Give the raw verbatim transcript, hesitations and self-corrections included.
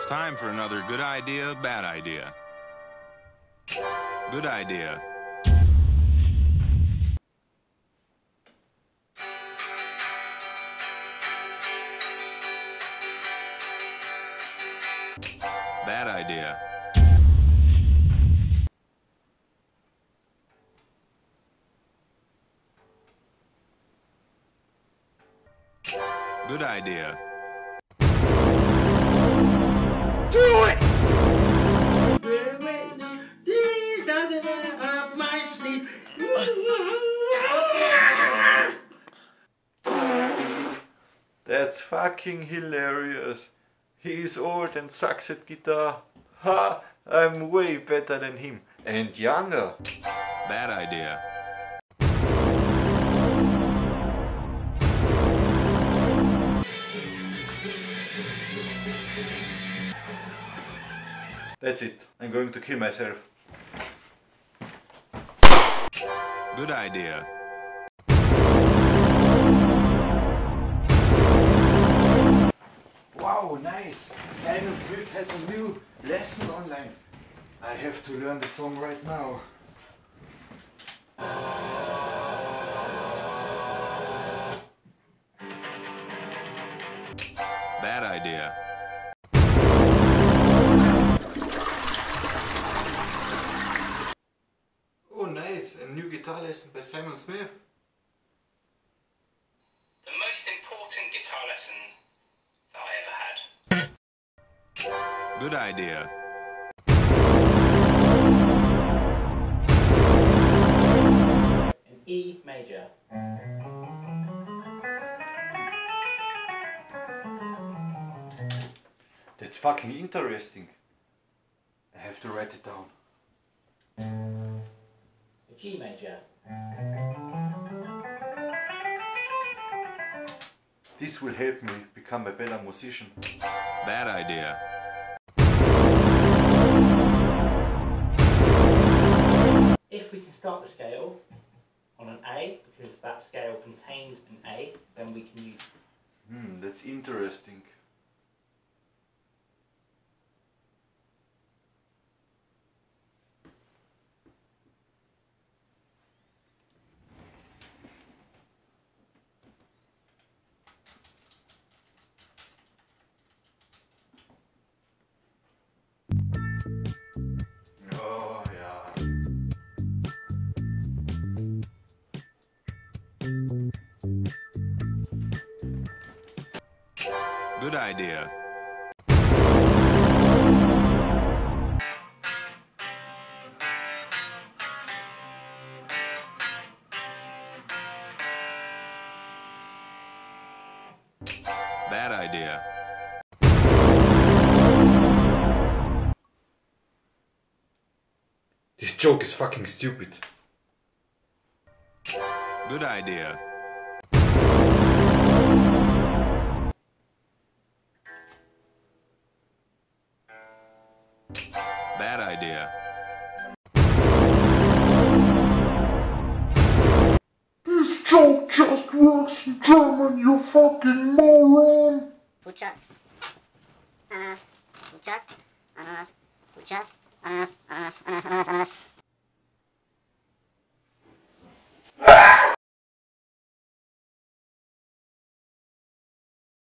time for another good idea, bad idea. Good idea. Bad idea. Good idea. Do it! Up my sleeve. That's fucking hilarious. He's old and sucks at guitar. Ha! I'm way better than him. And younger. Bad idea. That's it. I'm going to kill myself. Good idea. Wow, nice! Simon Smith has a new lesson online. I have to learn the song right now. Bad idea. Oh nice, a new guitar lesson by Simon Smith. The most important guitar lesson that I ever had. Good idea. An E major. That's fucking interesting. I have to write it down. A G major. This will help me become a better musician. Bad idea. If we can start the scale on an A, because that scale contains an A, then we can use... Hmm, that's interesting. Oh yeah. Good idea. Bad idea. This joke is fucking stupid. Good idea. Bad idea. This joke just works in German, you fucking moron! Futschas. Ananas. Futschas. Ananas. Futschas. Ananas. Ananas. Ananas. Ananas.